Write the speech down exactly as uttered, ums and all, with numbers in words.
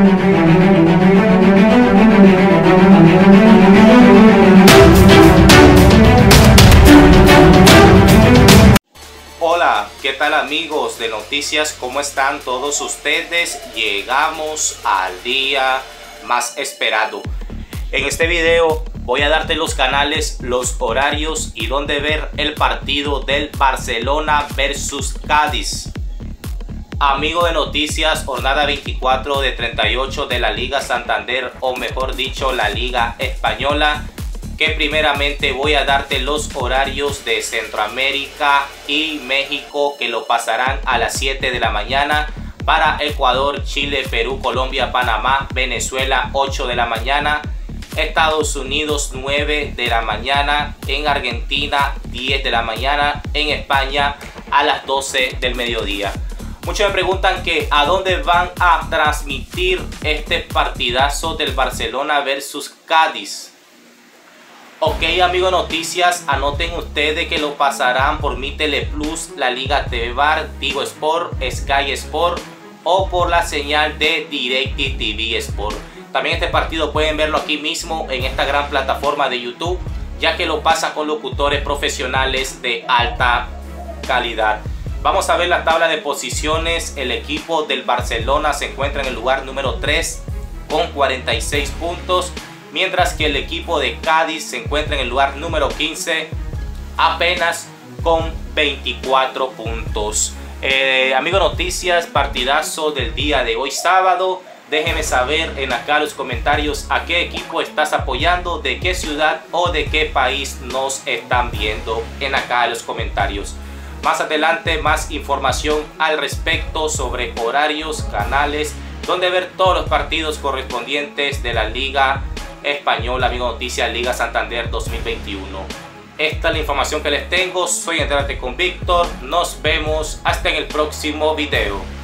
Hola, ¿qué tal amigos de noticias? ¿Cómo están todos ustedes? Llegamos al día más esperado. En este video voy a darte los canales, los horarios y dónde ver el partido del Barcelona versus Cádiz. Amigo de noticias, jornada veinticuatro de treinta y ocho de la Liga Santander, o mejor dicho la Liga Española, que primeramente voy a darte los horarios de Centroamérica y México, que lo pasarán a las siete de la mañana. Para Ecuador, Chile, Perú, Colombia, Panamá, Venezuela, ocho de la mañana. Estados Unidos, nueve de la mañana. En Argentina, diez de la mañana. En España, a las doce del mediodía. Muchos me preguntan que a dónde van a transmitir este partidazo del Barcelona versus Cádiz. Ok, amigo de noticias, anoten ustedes que lo pasarán por Mi Teleplus, la Liga T V Bar, Tigo Sport, Sky Sport o por la señal de DirecTV Sport. También este partido pueden verlo aquí mismo en esta gran plataforma de YouTube, ya que lo pasa con locutores profesionales de alta calidad. Vamos a ver la tabla de posiciones. El equipo del Barcelona se encuentra en el lugar número tres con cuarenta y seis puntos. Mientras que el equipo de Cádiz se encuentra en el lugar número quince apenas con veinticuatro puntos. Eh, amigo noticias, partidazo del día de hoy sábado. Déjenme saber en acá los comentarios a qué equipo estás apoyando, de qué ciudad o de qué país nos están viendo en acá en los comentarios. Más adelante más información al respecto sobre horarios, canales, donde ver todos los partidos correspondientes de la Liga Española, amigo noticias, Liga Santander dos mil veintiuno. Esta es la información que les tengo. Soy Entérate con Víctor. Nos vemos hasta en el próximo video.